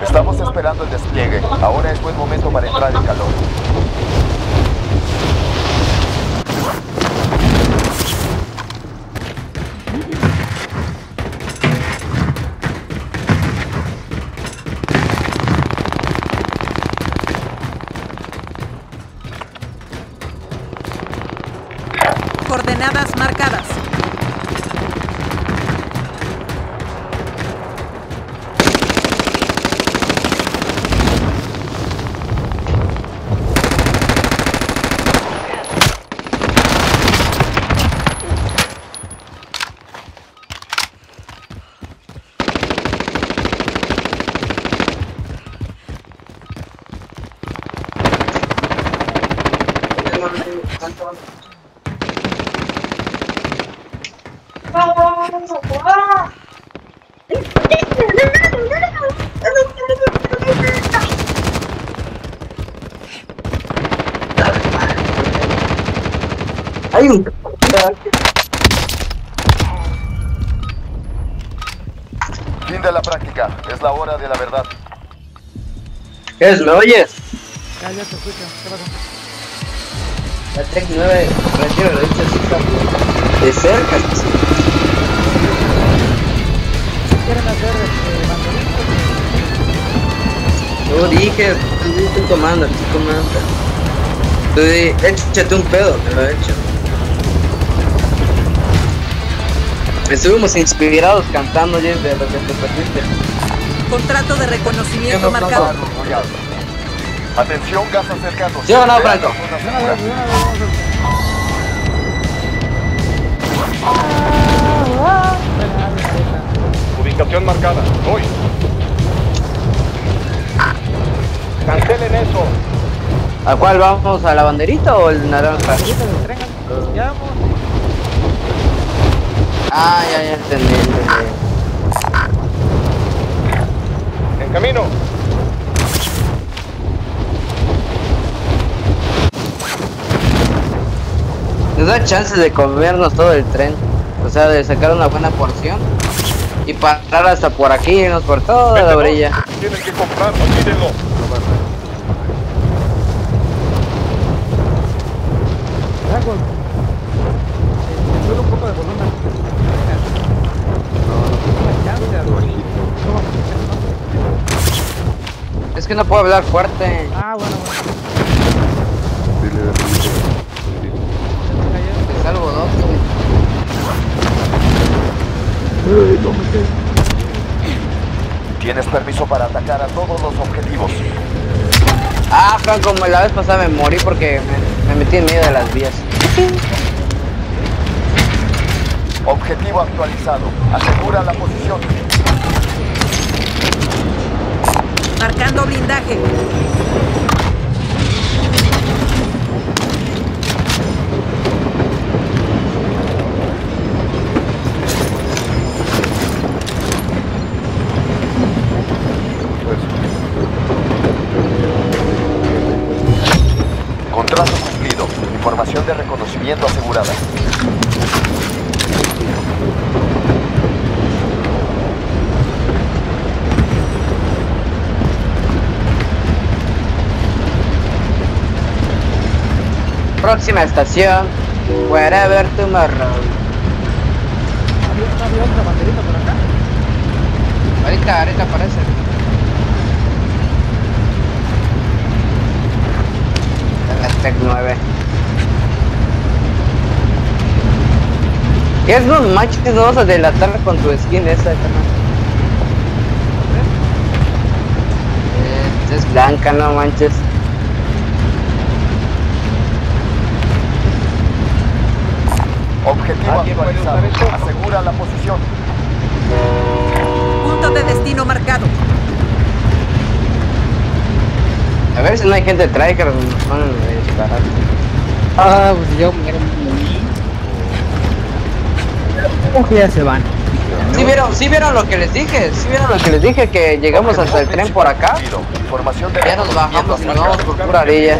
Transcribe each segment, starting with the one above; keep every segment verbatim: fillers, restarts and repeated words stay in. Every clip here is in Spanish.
Estamos esperando el despliegue. Ahora es buen momento para entrar en calor. Coordenadas marcadas. Hay un... Fin de la práctica. Es la hora de la verdad. ¿Qué es? ¿Me oyes? Ya, ya te escucho. ¿Qué pasa? La Tech nueve retiro la dicha cita de cerca. ¿Quieren hacer este, banderitos? Yo dije, tú diste un comando, tú comando. Tú di, échate un pedo, me lo he hecho. Estuvimos inspirados cantando ya de lo que te perdiste. Contrato de reconocimiento marcado. Atención, gases cercanos. ¿Sí o no, Franco? Ubicación marcada. Voy. Cancelen eso. ¿A cuál vamos? ¿A la banderita o el naranja? Ahorita del tren, ya vamos. Ah, ya, ya entendí, entendí. En camino. Nos da chance de comernos todo el tren. O sea, de sacar una buena porción. Y parar hasta por aquí, irnos por toda la orilla. Tienen que comprarlo, mírenlo. Dragon. Eh, sube un poco de volumen. Es que no puedo hablar fuerte. Ah, bueno, bueno. Te salvo dos. Tienes permiso para atacar a todos los objetivos. Ah, Franco, como la vez pasada me morí porque me, me metí en medio de las vías. Objetivo actualizado. Asegura la posición. Marcando blindaje. Contrato cumplido. Información de reconocimiento asegurada. Próxima estación, wherever tomorrow. ¿Había, ¿No había otra banderita por acá? Ahorita, ahorita aparece. La Tech nueve. ¿Qué es? No manches, no vas a delatar con tu skin esa, carnal. Eh, es blanca, no manches. Objetivo actualizado. Asegura la posición. Punto de destino marcado. A ver si no hay gente tracker, nos ponen a disparar. Ah, pues yo me morí. ¿Cómo que ya se van? ¿Sí vieron, sí vieron lo que les dije? ¿Sí vieron lo que les dije? Que llegamos hasta el tren por acá. Información de Ya nos bajamos y nos vamos por pura orilla.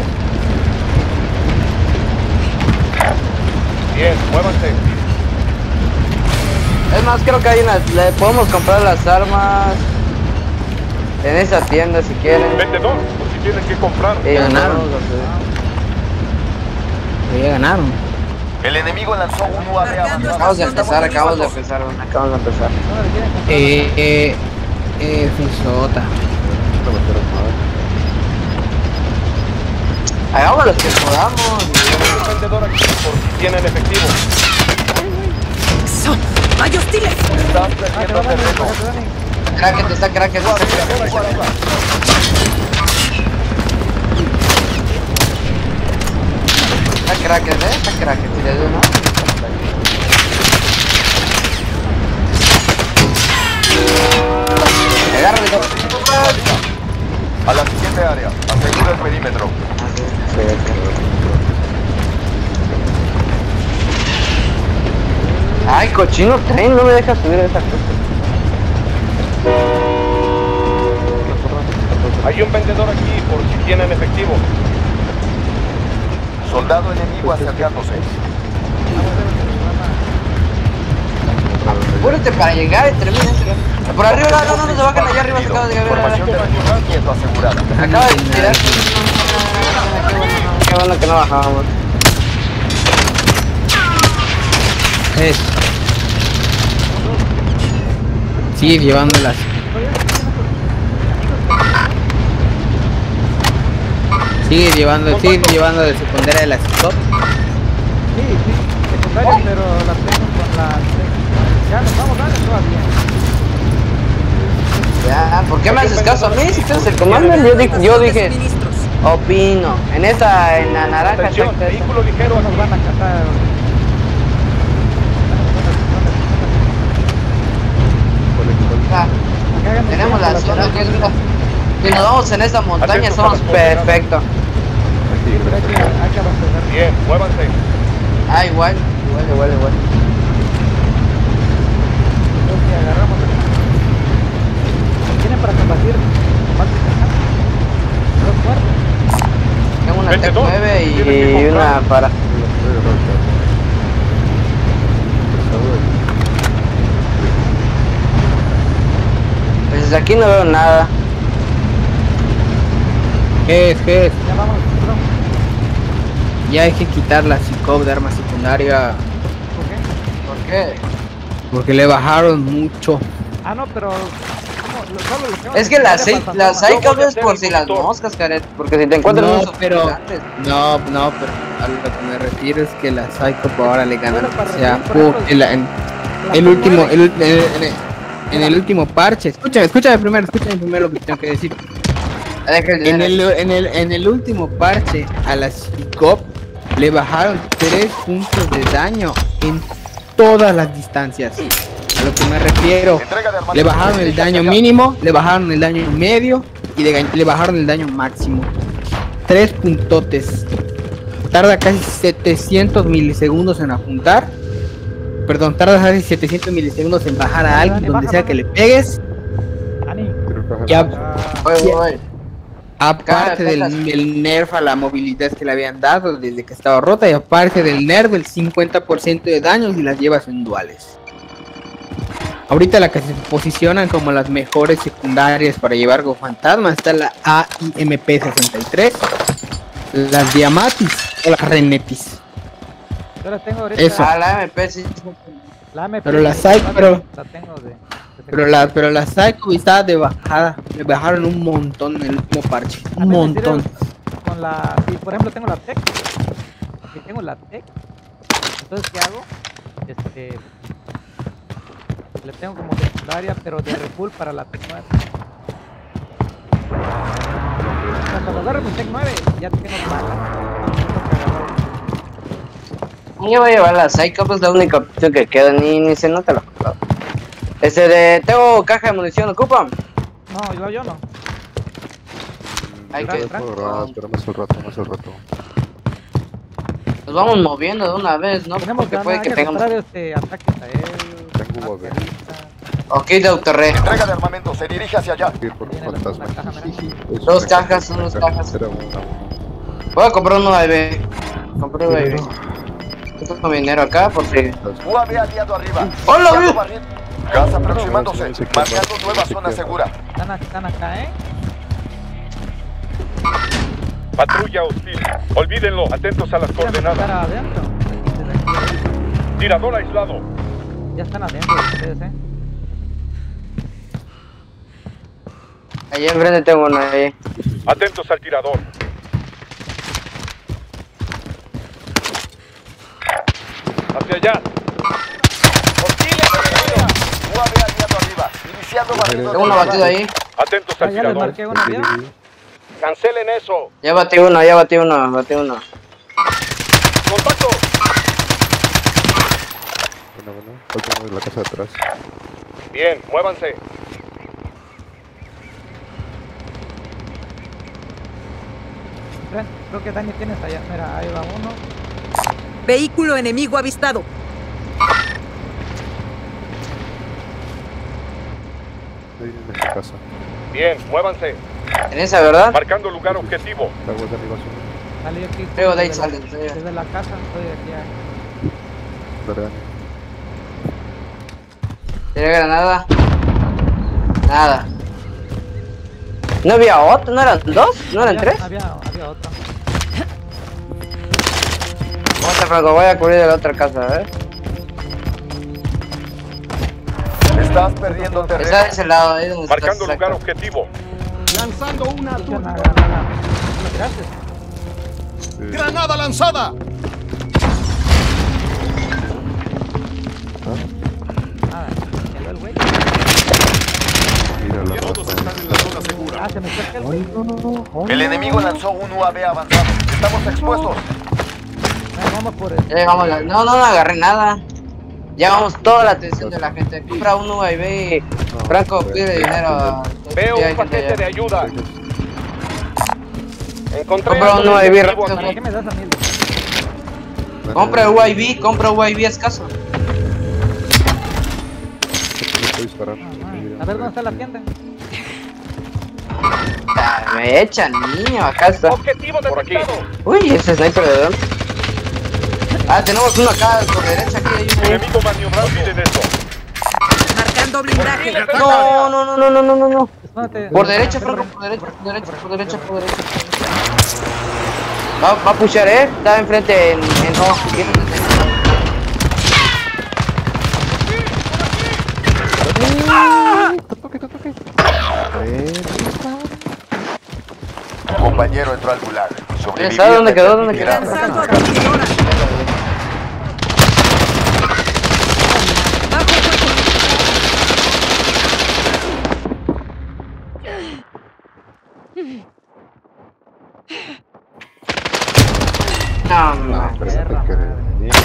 Bien, muévanse. Es más, creo que hay unas... Le podemos comprar las armas. En esa tienda si quieren. Vendedor, por si tienen que comprar. Eh, ganaron. no, no sé. Ya ganaron. El enemigo lanzó un U A V Marcando avanzado. Acabamos de estación empezar, acabamos de municiones. empezar, bueno, acabamos de empezar. ¿Dónde quieren comprar? Eh, eh, eh, Fisota. Hagamos los que podamos. Un vendedor aquí por si tienen efectivo. ¡Eso! ¡Hay hostiles! Estás Ah, te perdiendo va Dani, terreno. te va Dani. Cracket, está cracket, está cracket. Está cracket, eh, está cracket. Si le doy una. Agárrale, go. A la siguiente área. Asegura el perímetro. Ay, cochino tren, no me deja subir a esa cosa. Hay un vendedor aquí por si tienen efectivo. Soldado enemigo acercándose. Apúrate para llegar y termina. Por arriba, no, no, no, se bajan allá arriba, se acaba de llegar. Formación de reconocimiento asegurada. Acaba de tirar. Qué bueno, qué bueno que no bajábamos. Es. Sigue llevándolas. Sigue llevando, sigue llevando de secundaria de las top. Sí, sí, secundaria, pero la tengo con la... Ya nos vamos, dale, todavía. Ya, ¿por qué me haces caso a mí? Si tú eres el comando, yo dije, yo dije, Suministros. opino. En esta, en la naranja, Atención, exacta, esa. vehículo ligero Nos aquí. van a catar. Ah, tenemos la zona que es una- si nos vamos en esta montaña Atentos a somos las coordenadas. perfectos. Hay que, hay que abastecer. Bien, muévanse. Ah, igual, igual, igual, igual. Creo que agarramos el... ¿Tienen para combatir? Combate cercano. Dos muertos. Tengo una T Vendedor, nueve tiene que y, y comprar. una para. Pues desde aquí no veo nada. ¿Qué es? ¿Qué es? Ya vamos, perdón. Ya hay que quitar la C I C O P de arma secundaria. ¿Por qué? ¿Por qué? Porque le bajaron mucho. Ah, no, pero... ¿cómo? Lo- Solo lo tengo Es que las secundaria seis, para el las fantasma. hay Yo voy a es ser por el si las conductor. moscas, Caret. Porque si te encuentras No, unos pero- gigantes. No, no, pero a lo que me refiero es que la Psycho ahora le ganan. Bueno, para O sea, recibir, por ejemplo, el, el, La el último, nueve. el, ul- en, el, en el último parche. Escúchame, escúchame primero, escúchame primero lo que tengo que decir. Deja el En dinero. el, en el, en el último parche a la C I C O P le bajaron tres puntos de daño en todas las distancias. A lo que me refiero, Entrega de armamento. le bajaron el daño mínimo, le bajaron el daño medio y le, ga- le bajaron el daño máximo. Tres puntotes. Tarda casi setecientos milisegundos en apuntar. Perdón, tarda casi setecientos milisegundos en bajar a alguien Dani, donde baja, sea baja. que le pegues. Dani. Ya, Ah, Voy, voy, voy. aparte del, Cada- del nerf a la movilidad que le habían dado desde que estaba rota, y aparte del nerf del cincuenta por ciento de daños y las llevas en duales. Ahorita la que se posicionan como las mejores secundarias para llevar Go Fantasma está la A I M P sesenta y tres, las Diamatis o las Renetis. yo la tengo ahorita. Eso. Ah, la M P sí. La M P. Pero la Psycho, pero- La tengo de... de Pero la, pero la Psycho está de bajada, le bajaron un montón en el último parche, A un mí me montón. sirve Con la... Si por ejemplo tengo la Tech. Si tengo la Tech. Entonces, ¿qué hago? Este... Le tengo como secundaria, pero de refull para la Tech nueve. Cuando agarro mi Tech nueve, ya tengo balas. Yo voy a llevar la Psycho, pues la única opción que queda, ni, ni se nota la foto. Este de, tengo caja de munición, ¿ocupan? No, yo, yo no. Hay que, Tranqui. Espera más un rato, más un rato. nos vamos moviendo de una vez, ¿no? Tenemos Porque que, puede que que tengamos... comprar este ataques aéreos. Tengo U A V. Ok, doctor Re. Entrega de armamento. Se dirige hacia allá. Ir por Viene la- fantasma. una caja, mira. Es Dos una cajas, son dos cajas. Era una. Voy a comprar un U A V. Compré un U A V. Tengo mi dinero acá por si... U A V aliado arriba. ¡Hola, Iniciando güey! barril. Gas aproximándose. Marcando nueva zona segura. Están, aquí- están acá, ¿eh? Patrulla hostil. Olvídenlo. Atentos a las Quieren estar coordenadas. adentro. Desde aquí. Tirador aislado. Ya están adentro ustedes, ¿eh? Allí enfrente tengo uno ahí. Atentos al tirador. Hacia allá. Hostiles en el área. U A V aliado arriba. Iniciando batido. Tengo uno batido ahí. Atentos Ah, al ya les tirador. marqué uno, ¿vieron? Cancelen eso. Ya batí uno, ya batí uno, batí uno. Contacto. Bueno, bueno. Falta uno de la casa de atrás. Bien, muévanse. Ven, creo que Dani tienes allá. Mira, ahí va uno. Vehículo enemigo avistado. Ahí en esta casa. Bien, muévanse. En esa, ¿verdad? Marcando lugar objetivo. La voz de arriba azul. Sale yo aquí. Luego de ahí desde sale, la- sí. Desde la casa, estoy aquí. ah. Dale, Dani. ¿Tiene granada? Nada. ¿No había otro? ¿No eran dos? ¿No eran Había- tres? Había, había otro. Otra, Franco, voy a cubrir de la otra casa, a ver. Estás perdiendo Está de terreno. ese lado, ahí donde estás. Marcando lugar exacto. objetivo. Lanzando una Escuchan la turba. granada. ¿Lo tiraste? Eh, ¡Granada lanzada! Nada. Quedó el güey. Mira la Todos raza. están en la zona segura. Ah, se me acerca el güey. El enemigo lanzó un U A V avanzado. Estamos expuestos. Ven, vamos por el. Ya llegamos la... No, no, no agarré nada. Llevamos toda la atención de la gente. Compra un U A V y Franco pide dinero. Veo Ya hay un gente paquete allá. de ayuda. Encontré Compra algo un U A V distintivo rápido. ¿Para aquí. qué me das a mí? Compra U A V, compra U A V escaso. Le estoy disparando. Ah, a ver dónde está la tienda. Ah, me echan, niño, acá está. Objetivo Por aquí. detectado. Uy, ese sniper de dónde. Ah, tenemos uno acá por derecha, aquí hay uno. Enemigo maniobrar. Olviden eso. Marcando blindaje. No, no, no, no, no, no, no, no. Espérate. Por derecha, Franco, por derecha, por derecha, por derecha, por derecha. Va, va a pushar, eh. Está enfrente en, en rojo. Viene desde- Tu compañero entró al gulag. Sobreviviente ¿Sabe dónde quedó? ¿Dónde permitirá quedó? Lanzando recuperar. aturdidora. Bajo fuego. No, no. Pero no te creo.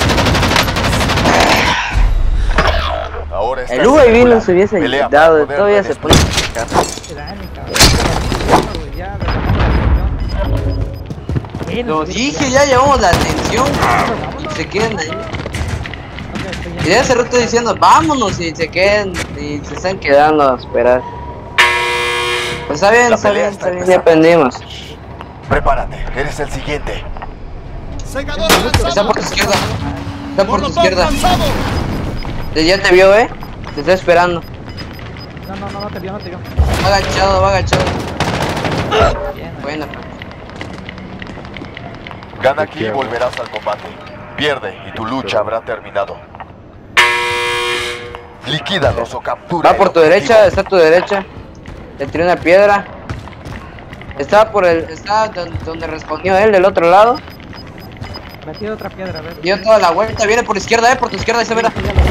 Ahora está El U A V no circular. se hubiese Pelea dado, para poder todavía se pone. redistribuir. Qué Dani, cabrón. Güey, ya, le bajamos la atención. Sí, Lo nos- dije, ya llevamos la atención. Y se quedan ahí. Ok, estoy Y yendo. de hace rato diciendo, vámonos y se quedan. Y se están quedando a esperar. Pues está bien, La está pelea bien, está está bien, ya empezando. aprendimos. Prepárate, eres el siguiente. ¡Segador Está lanzado! por tu izquierda. Está por tu ¡Molotov izquierda. lanzado! Ya te vio, eh. Te está esperando. No, no, no, no te vio, no te vio. Va agachado, va agachado. Bien. Bueno, Gana aquí y volverás al combate. Pierde y tu lucha habrá terminado. Liquídalos o captura. va por tu derecha, está a tu derecha. Le tiré una piedra. Estaba por el. Estaba don- donde respondió él, del otro lado. Metí otra piedra, a ver. Dio toda la vuelta, viene por izquierda, eh, por tu izquierda, ahí se verá. Ya lo vi, ya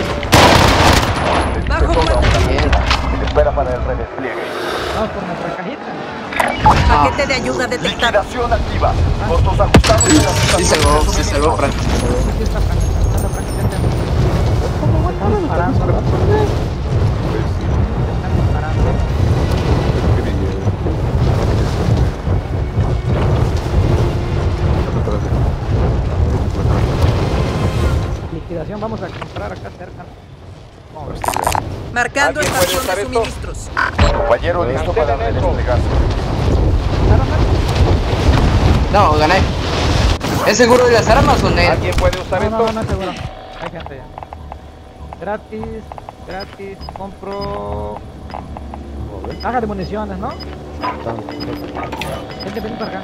lo vi. Bajo fuego. Bien. Espera para el redespliegue. Vamos por nuestra cajita. Paquete de ayuda detectado. Liquidación activa. Costos ajustados y Sí salvó, sí salvó, Frank. sí salvó. Aquí está Frank, está Frank, vente. Están disparando, ¿no? Están disparando. Liquidación, vamos a comprar acá cerca. Vamos. Marcando ¿Alguien puede estación usar de esto? suministros. Compañero listo para Cancelen eso. redesplegarse. No, gané. ¿Es seguro de las armas o no? ¿Alguien puede usar No, no, esto? no, no es seguro. Hay gente ya. Gratis. gratis, compro A ver. caja de municiones, ¿no? Ah, Vente, vente para acá.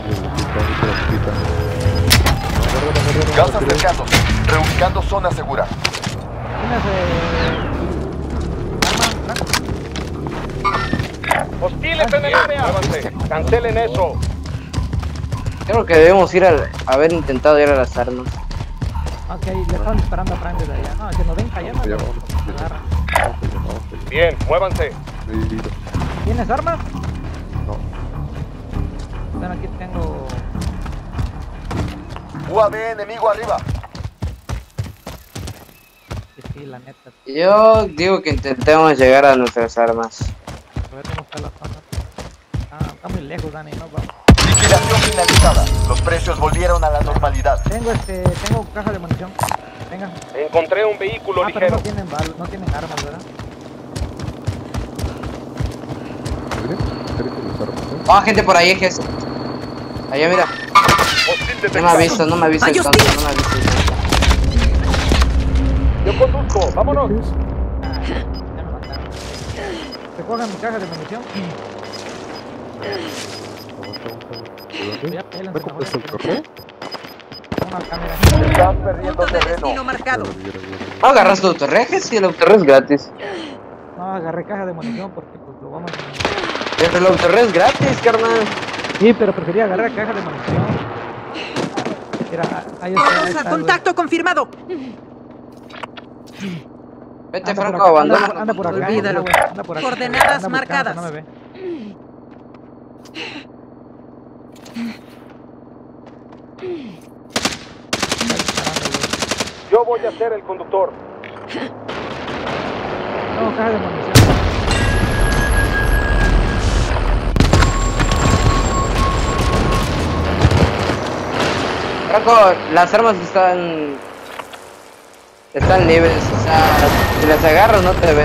Gas acercándose. Reubicando zona segura. ¿Tienes eh, arma, Frank? Hostiles en el área. Muévanse. Cancelen eso. Creo que debemos ir al haber intentado ir a las armas. Ok, le están disparando a Frank desde allá. No, que nos ven cayendo. Ya nos vamos, ya agarran. vamos. Bien, muévanse. ¿Tienes armas? No, Bueno, aquí tengo... U A V enemigo arriba. Sí, sí, la neta. Yo digo que intentemos llegar a nuestras armas. A ver cómo está la zona. Ah, está muy lejos, Dani, no vamos. Liquidación finalizada. Los precios volvieron a la normalidad. Tengo este, tengo caja de munición. Venga. Encontré un vehículo Ah, pero ligero. no tienen bal, no tienen armas, ¿verdad? Oh, gente por ahí, Jes. Allá, mira. Hostil No me ha visto, no me ha visto ¡Ay, el tonto, hostil! no me ha visto el tonto. Yo conduzco. Vámonos. Ah, ya me mataron. Recojan mi caja de munición. Ya pelan, ¿Me compraste el correo? Una cámara. Estás perdiendo Punto de terreno. destino marcado. ¿No agarraste tu autorre, Jes? Si el autorre es gratis. No, agarré caja de munición porque pues lo vamos a... Pero el autorre es gratis, carnal. Sí, pero prefería agarrar caja de munición. Mira, ahí está. ahí Rosa, está, contacto confirmado. Vete, Anda por Franco, acá, anda por- abandona. anda por acá, Olvídalo. anda, anda por acá. Coordenadas Anda buscando, marcadas. No me ve. Está disparando, güey. Yo voy a ser el conductor. No, caja de munición. Franco, las armas están... Están libres, o sea, si las agarras no te ven.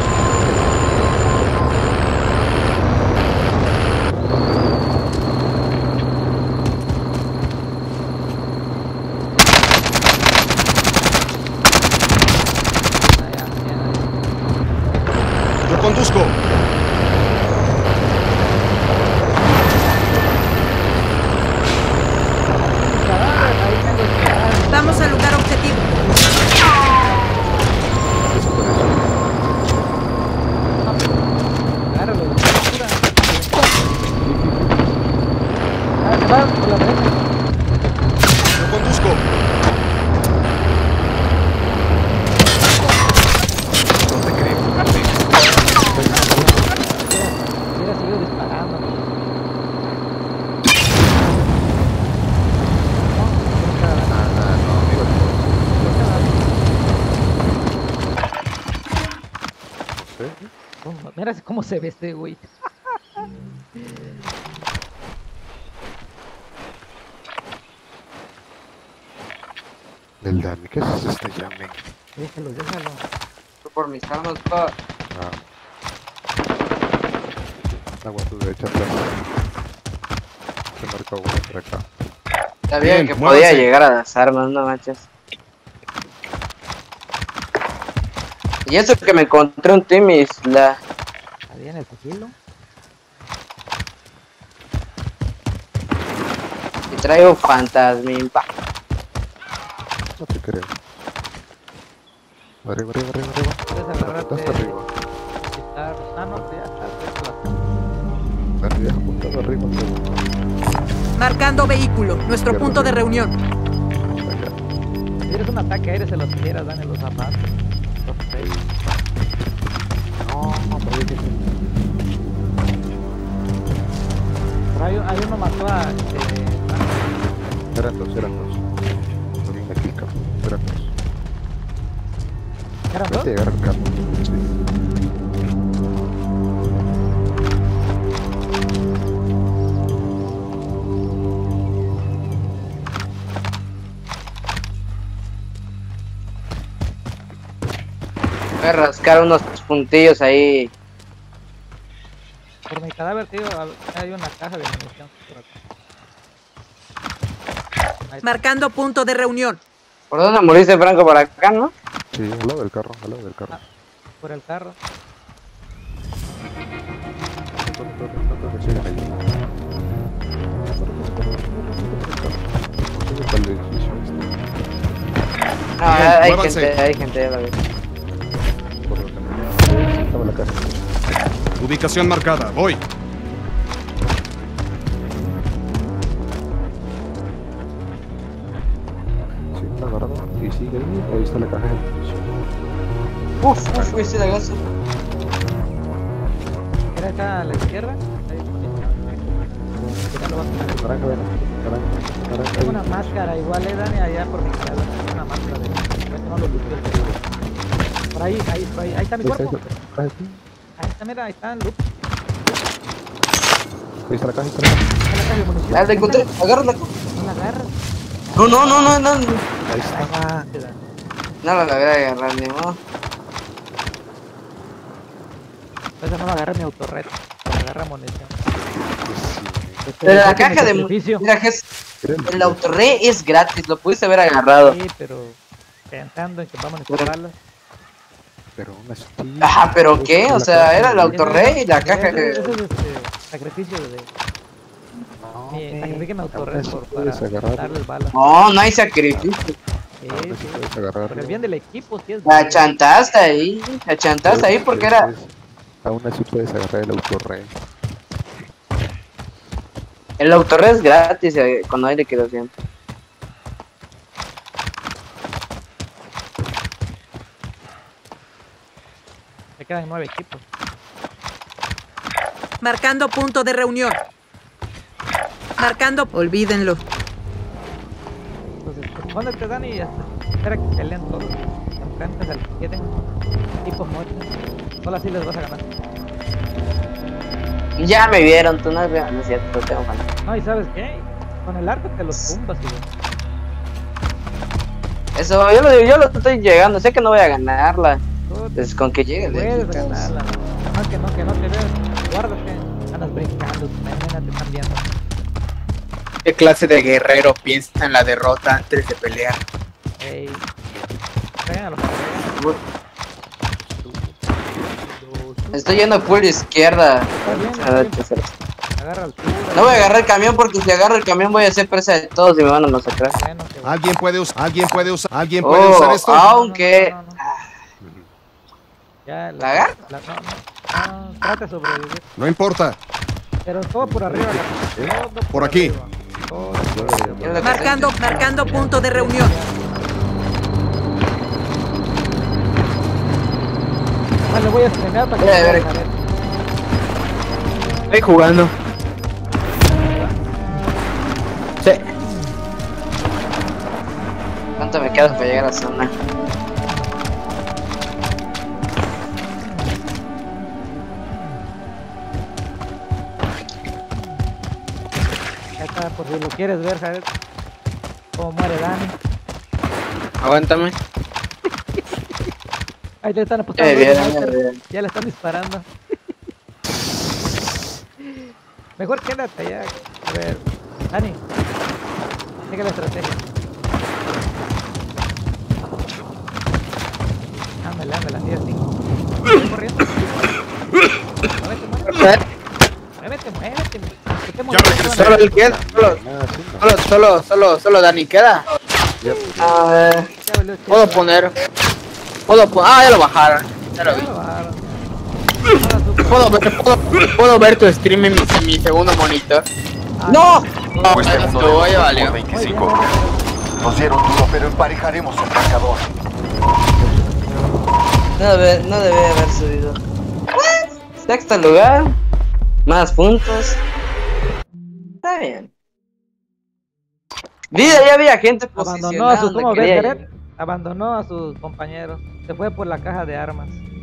Ah, ya, ya. Yo conduzco. Cadáver, ahí tengo el cadáver. Vamos al lugar objetivo. Agárralo, de captura. Ah, se va por la derecha. Yo conduzco. Hubiera seguido disparando. ¿Cómo? Mira cómo se ve este güey. El Dani, ¿qué es este llamen? Déjalo, déjalo. Por mis armas, pa. Ah. Agua a tu derecha atrás. Se marca uno por acá. Sabía Bien, que muévanse. podía llegar a las armas, no manches. Y eso que me encontré un team isla. Ahí en el sigilo. Y traigo fantasmín, pa. No te creo. Arriba, arriba, arriba, arriba. Puedes agarrarte. Hasta arriba. Quitar. Ah, no, ya está. Dani, deja apuntado arriba, arriba. Marcando vehículo. Nuestro punto de reunión. Acá. Si eres un ataque aéreo, se los tiras, dan en los zapatos. Los seis. No, no, pero yo que Pero hay, hay uno mató a. Este, eran dos, eran dos. No viene aquí, cabrón. Eran dos. ¿Eran dos? Vete a llegar al carro. Sí. Voy a rascar unos puntillos ahí. Por mi cadáver, tío, hay una caja de munición por acá. Ahí está. Marcando punto de reunión. ¿Por dónde moriste, Franco? Por acá, ¿no? Sí, al lado del carro, al lado del carro. por el carro. No, hay muévanse. gente, hay gente, ya la veo. Estaba la casa. Ubicación marcada. Voy. Sí, está agarrado. Y sigue ahí. Ahí está la caja del piso. Uf, uf, ese de gas. Era acá a la izquierda. Ahí, bonito. Ya lo vas a poner. Naranja, ven. Naranja, naranja. Tengo una máscara igual, eh, Dani, allá por mi casa. Tengo una máscara de... No lo lucho. Por ahí, ahí, por ahí. Ahí está mi Ahí está, cuerpo. ahí está. Ahí está, mira, ahí está el loop. Ahí está la caja, ahí está la caja. Ahí la caja de munición. Ah, la encontré, agárrala. No la agarras. No, no, no, no, no. Ahí Ahí está. va. Te da. No la logré agarrar, ni modo. Esa no la agarra mi autorred. La agarra munición. Pero la Ese es mi caja de sacrificio. Mira, Jes, el autorre es gratis, lo pudiste haber agarrado. Sí, pero pensando en que vamos a necesitar balas. Pero aún así. Ajá, pero ¿qué? O sea, era el autorre y la caja Ese ese que... es este sacrificio de... No, Mi sacrificio me aún autorred así por para puedes agarrar. darles balas. No, no hay sacrificio. Sí, Aún así sí. puedes agarrar. Por el bien del equipo, sí es. La chantaste ahí, la chantaste ahí porque era... Aún así puedes agarrar el autorrey. El autorre es gratis eh, cuando hay liquidación. Me quedan nueve equipos. Marcando punto de reunión. Marcando. Olvídenlo. Entonces, pues, póndete, Dani, y hasta espera que peleen todos. Enfrentes al que queden tipos muertos. Solo así les vas a ganar. Ya me vieron, tú no, no es cierto, tengo fan. No, y ¿sabes qué? Con el arco te los tumbas, güey. Eso, yo lo, yo lo estoy llegando, sé que no voy a ganarla. Tú Pues con que llegue el puedes de ganarla, ¿no? No, que no, que no te veas. Guárdate. Andas brincando, mañana te están viendo. ¿Qué clase de guerrero piensa en la derrota antes de pelear? Ey. Vengan a los que Estoy yendo full izquierda. bien, A ver, está qué hacer. agarra altura. No voy a agarrar el camión porque si agarro el camión voy a ser presa de todos y me van a masacrar. Bueno, que bueno. ¿Alguien puede usar? ¿Alguien puede usar? ¿Alguien puede Oh, usar esto? aunque... No, no, no, no. Ya, ¿La agarra? la- no, no, no, trata de sobrevivir. No importa. Pero todo por arriba. la- todo Por aquí. arriba. Todo por arriba. Mira lo que Marcando, marcando punto de reunión. Ah, le voy a estrenar para que Mira, a ver. puedan saber. Estoy jugando. Sí. ¿Cuánto me queda para llegar a la zona? Ya está, por si lo quieres ver, ¿sabes? Cómo muere Dani. Aguántame. Ahí le están apostando. Eh, bien, ya, bien, bien. ya le están disparando. Mejor quédate allá. A ver, Dani. Sigue la estrategia. Ándale, ándale, así así. Sigue corriendo. Muévete, muévete. Muévete, muévete. Que te muevas, regresé. Solo él queda. Solo, Ah, sí, no. solo, solo, solo, solo Dani queda. Ya, pues, A ver... ya valió, chico. Puedo poner. Puedo poner. Ah, ya lo bajaron. Ya lo Ya vi. lo bajaron. Ahora tú, Puedo ver, puedo, puedo ver tu stream en mi, en mi segundo monitor. ¡No! Pues ya segundo estuvo, de ya los valió. por veinticinco. Nos dieron duro, pero emparejaremos el marcador. No debe, no debe haber subido. Sexto lugar. Más puntos. Está bien. Vida, ya había gente abandonó posicionada a sus, donde ¿cómo ves, quería Jared? ir. Abandonó a sus compañeros. Se fue por la caja de armas.